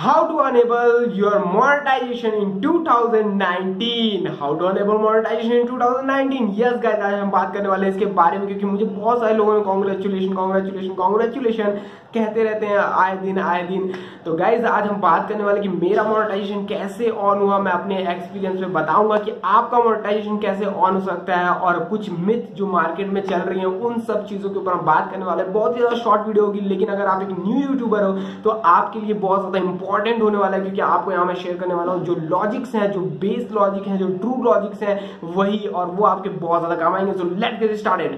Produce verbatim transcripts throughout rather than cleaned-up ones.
How to enable your monetization in two thousand nineteen? How to enable monetization in two thousand nineteen? Yes guys, आज हम बात करने वाले हैं इसके बारे में, क्योंकि मुझे बहुत सारे लोगों ने कॉन्ग्रेचुलेशन कॉन्ग्रेचुलेशन कॉन्ग्रेचुलेशन कहते रहते हैं आए दिन आए दिन। तो गाइज आज हम बात करने वाले कि मेरा मोनेटाइजेशन कैसे ऑन हुआ। मैं अपने एक्सपीरियंस में बताऊंगा कि आपका मोनेटाइजेशन कैसे ऑन हो सकता है, और कुछ मिथ जो मार्केट में चल रही है उन सब चीजों के ऊपर हम बात करने वाले हैं। बहुत ही ज्यादा शॉर्ट वीडियो होगी, लेकिन अगर आप एक न्यू यूट्यूबर हो तो आपके लिए बहुत ज्यादा इंपॉर्टेंट होने वाला है, क्योंकि आपको यहाँ मैं शेयर करने वाला हूँ जो लॉजिक्स हैं, जो बेस लॉजिक हैं, जो ट्रू लॉजिक्स हैं वही, और वो आपके बहुत ज्यादा काम आएंगे। So let's get started.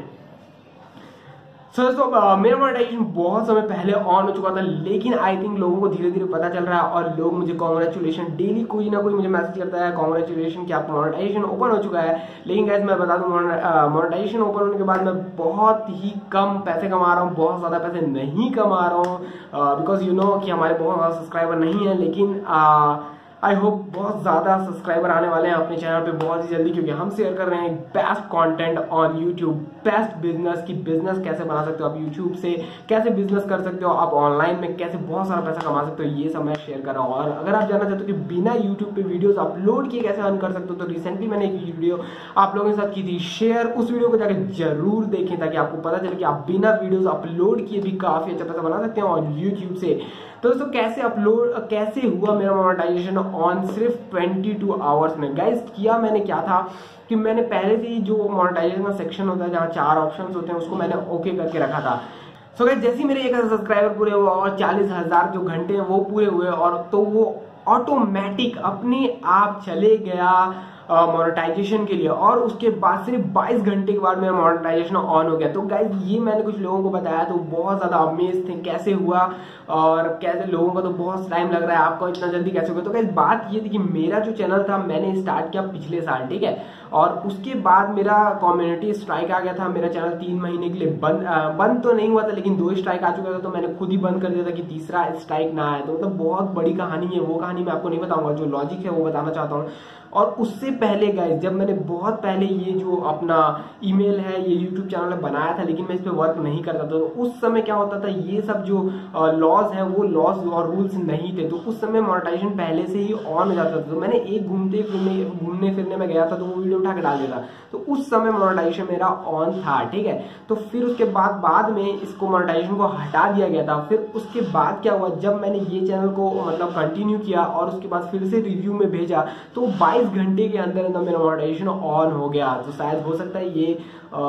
Sir so, uh, मेरा मोनेटाइजेशन बहुत समय पहले ऑन हो चुका था, लेकिन आई थिंक लोगों को धीरे धीरे पता चल रहा है और लोग मुझे कॉन्ग्रेचुलेशन डेली कोई ना कोई मुझे मैसेज करता है कॉन्ग्रेचुलेशन कि आपका मोनेटाइजेशन ओपन हो चुका है। लेकिन गाइस मैं बता दूं मोनेटाइजेशन ओपन होने के बाद मैं बहुत ही कम पैसे कमा रहा हूँ, बहुत ज़्यादा पैसे नहीं कमा रहा हूँ, बिकॉज यू नो कि हमारे बहुत ज़्यादा सब्सक्राइबर नहीं है। लेकिन uh, आई होप बहुत ज़्यादा सब्सक्राइबर आने वाले हैं अपने चैनल पे बहुत ही जल्दी, क्योंकि हम शेयर कर रहे हैं best content on YouTube, best business की बिजनेस कैसे बना सकते हो आप यूट्यूब से, कैसे बिजनेस कर सकते हो आप ऑनलाइन में, कैसे बहुत सारा पैसा कमा सकते हो, ये सब मैं शेयर कर रहा हूँ। और अगर आप जानना चाहते हो कि बिना यूट्यूब पे वीडियोस अपलोड किए कैसे अर्न कर सकते हो, तो रिसेंटली मैंने एक वीडियो आप लोगों के साथ की थी शेयर, उस वीडियो को जाकर जरूर देखें ताकि आपको पता चले कि आप बिना वीडियोज अपलोड किए भी काफ़ी अच्छा पैसा बना सकते हैं और यूट्यूब से। तो दोस्तों कैसे अपलोड कैसे हुआ मेरा मोनेटाइजेशन ऑन सिर्फ बाईस आवर्स में। गाइस किया मैंने क्या था कि मैंने पहले से ही जो मोनेटाइजेशन का सेक्शन होता है जहाँ चार ऑप्शंस होते हैं उसको मैंने ओके करके रखा था। सो so गाइस जैसे ही मेरे एक हजार सब्सक्राइबर पूरे हुआ और चालीस हजार जो घंटे हैं वो पूरे हुए, और तो वो ऑटोमेटिक अपने आप चले गया मोनेटाइजेशन uh, के लिए, और उसके बाद सिर्फ बाईस घंटे के बाद मेरा मोनेटाइजेशन ऑन हो गया। तो गाइज ये मैंने कुछ लोगों को बताया तो बहुत ज़्यादा अमेज थे कैसे हुआ, और कैसे लोगों का तो बहुत टाइम लग रहा है, आपको इतना जल्दी कैसे हुआ। तो गाइज बात ये थी कि मेरा जो चैनल था मैंने स्टार्ट किया पिछले साल, ठीक है, और उसके बाद मेरा कम्युनिटी स्ट्राइक आ गया था। मेरा चैनल तीन महीने के लिए बंद बंद तो नहीं हुआ था, लेकिन दो स्ट्राइक आ चुका था, तो मैंने खुद ही बंद कर दिया था कि तीसरा स्ट्राइक ना आए। तो मतलब बहुत बड़ी कहानी है, वो कहानी मैं आपको नहीं बताऊंगा, जो लॉजिक है वो बताना चाहता हूँ। और उससे पहले गाइस जब मैंने बहुत पहले ये जो अपना ईमेल है ये यूट्यूब चैनल बनाया था, लेकिन मैं इस पे वर्क नहीं करता था, तो उस समय क्या होता था ये सब जो लॉज हैं वो लॉज और रूल्स नहीं थे, तो उस समय मोनेटाइजेशन पहले से ही ऑन हो जाता था। तो मैंने एक घूमते फिरने घूमने फिरने में गया था तो वो वीडियो उठा के डाल दिया था, तो उस समय मोनेटाइजेशन मेरा ऑन था, ठीक है। तो फिर उसके बाद बाद में इसको मोनेटाइजेशन को हटा दिया गया था। फिर उसके बाद क्या हुआ, जब मैंने ये चैनल को मतलब कंटिन्यू किया और उसके बाद फिर से रिव्यू में भेजा तो बाईस घंटे के अंदर अंदर मेरा मोनेटाइजेशन ऑन हो गया। तो शायद हो सकता है ये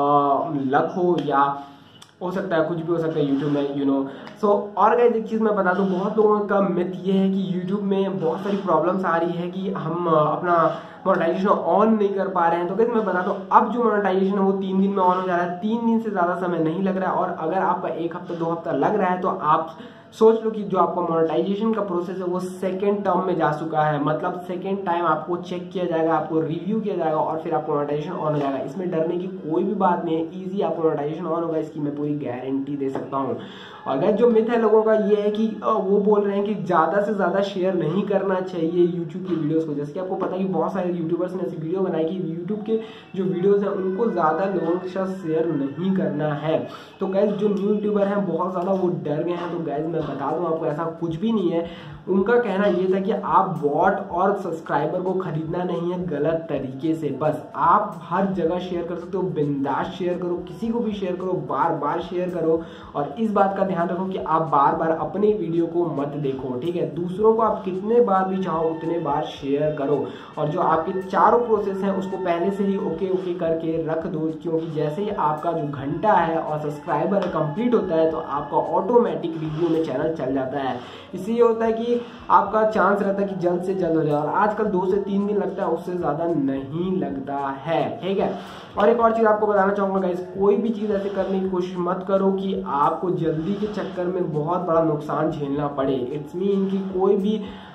लक हो, या हो सकता है कुछ भी हो सकता है यूट्यूब में, यू नो। सो और गाइस एक चीज़ मैं बता दूं, बहुत लोगों का मिथ ये है कि यूट्यूब में बहुत सारी प्रॉब्लम्स आ रही है कि हम अपना मोनेटाइजेशन ऑन नहीं कर पा रहे हैं। तो गाइस मैं बता दूं अब जो मोनेटाइजेशन है वो तीन दिन में ऑन हो जा रहा है, तीन दिन से ज़्यादा समय नहीं लग रहा है। और अगर आपका एक हफ्ता दो हफ्ता लग रहा है तो आप सोच लो कि जो आपका मोनेटाइजेशन का प्रोसेस है वो सेकेंड टर्म में जा चुका है, मतलब सेकेंड टाइम आपको चेक किया जाएगा, आपको रिव्यू किया जाएगा और फिर आपको मोनेटाइजेशन ऑन हो जाएगा। इसमें डरने की कोई भी बात नहीं है, इजी आपको मोनेटाइजेशन ऑन होगा, इसकी मैं पूरी गारंटी दे सकता हूँ। अगर जो मिथ है लोगों का ये है कि वो बोल रहे हैं कि ज़्यादा से ज़्यादा शेयर नहीं करना चाहिए यूट्यूब की वीडियोस को। जैसे कि आपको पता है कि बहुत सारे यूट्यूबर्स ने ऐसी वीडियो बनाई कि यूट्यूब के जो वीडियोस हैं उनको ज़्यादा लोगों के साथ शेयर नहीं करना है। तो गैस जो न्यू यूट्यूबर हैं बहुत ज़्यादा वो डर गए हैं। तो गैस मैं बता दूँ आपको ऐसा कुछ भी नहीं है। उनका कहना ये था कि आप बॉट और सब्सक्राइबर को खरीदना नहीं है गलत तरीके से, बस आप हर जगह शेयर कर सकते हो, बिंदास शेयर करो, किसी को भी शेयर करो, बार बार शेयर करो। और इस बात का ध्यान रखो कि आप बार बार अपने वीडियो को मत देखो, ठीक है। दूसरों को आप कितने बार भी चाहो उतने बार शेयर करो, और जो आपके चारों प्रोसेस हैं उसको पहले से ही ओके ओके करके रख दो, क्योंकि जैसे ही आपका जो घंटा है और सब्सक्राइबर कंप्लीट होता है तो आपका ऑटोमेटिक रिव्यू में चैनल चल जाता है। इसलिए होता है कि आपका चांस रहता है कि जल्द से जल्द हो जाए, और आजकल दो से तीन दिन लगता है, उससे ज़्यादा नहीं लगता है, ठीक है। और एक और चीज़ आपको बताना चाहूँगा गाइस, कोई भी चीज़ ऐसे करने की कोशिश मत करो कि आपको जल्दी के चक्कर में बहुत बड़ा नुकसान झेलना पड़े। इट्स मीन कि कोई भी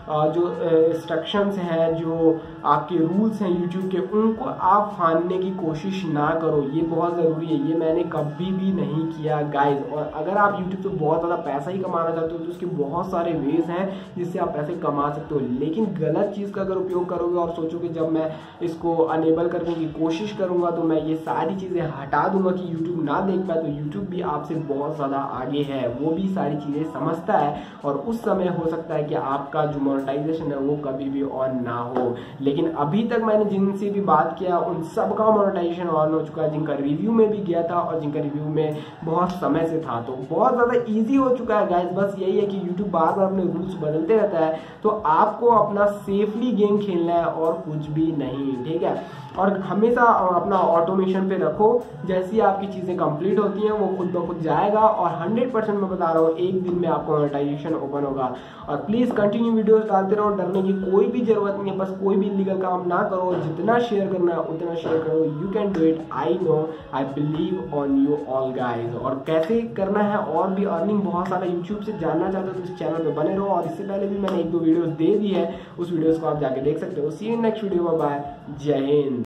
जो इंस्ट्रक्शंस हैं, जो आपके रूल्स हैं यूट्यूब के, उनको आप फाड़ने की कोशिश ना करो। ये बहुत ज़रूरी है, ये मैंने कभी भी नहीं किया गाइज। और अगर आप यूट्यूब से बहुत ज़्यादा पैसा ही कमाना चाहते हो तो उसके बहुत सारे वेज हैं जिससे आप पैसे कमा सकते हो, लेकिन गलत चीज़ का अगर उपयोग करोगे और सोचोगे जब मैं इसको अनेबल करने की कोशिश करूँगा तो मैं ये सारी चीज़ें हटा दूंगा कि यूट्यूब ना देख पाए, तो यूट्यूब भी आपसे बहुत ज़्यादा आगे है, वो भी सारी चीज़ें समझता है और उस समय हो सकता है कि आपका जो मोनेटाइजेशन है वो कभी भी ऑन ना हो। लेकिन अभी तक मैंने जिनसे भी बात किया उन सब का मोनेटाइजेशन ऑन हो चुका है, जिनका रिव्यू में भी गया था और जिनका रिव्यू में बहुत समय से था, तो बहुत ज़्यादा ईजी हो चुका है गाइज। बस यही है कि यूट्यूब बार बार अपने रूल्स बदलते रहता है, तो आपको अपना सेफली गेम खेलना है और कुछ भी नहीं, ठीक है। और हमेशा अपना ऑटोमेशन पे रखो, जैसी आपकी चीज़ें कंप्लीट होती हैं वो खुद ब खुद जाएगा और हंड्रेड परसेंट मैं बता रहा हूँ एक दिन में आपको मोनेटाइजेशन ओपन होगा। और प्लीज़ कंटिन्यू वीडियोस डालते रहो, डरने की कोई भी जरूरत नहीं है, बस कोई भी इलीगल काम ना करो, जितना शेयर करना है उतना शेयर करो, you can do it, I know, I believe on you all guys. और कैसे करना है और भी अर्निंग बहुत सारा यूट्यूब से जानना चाहते हो तो इस चैनल पे बने रहो, और इससे पहले भी मैंने एक दो वीडियोस दे दी है, उस वीडियोस को आप जाके देख सकते हो। सी यू नेक्स्ट वीडियो में, बाय, जय हिंद।